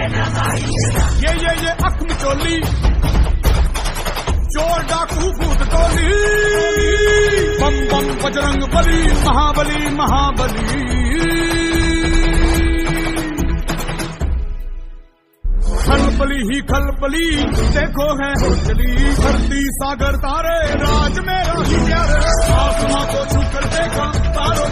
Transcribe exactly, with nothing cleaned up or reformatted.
ये ये ये अख मिचोली चोर डाकू भूत टोली बम बम बजरंग बली महाबली महाबली खलबली ही खलबली देखो है चली धरती सागर तारे राज मेरा ही प्यारे आसमां को छू कर देखा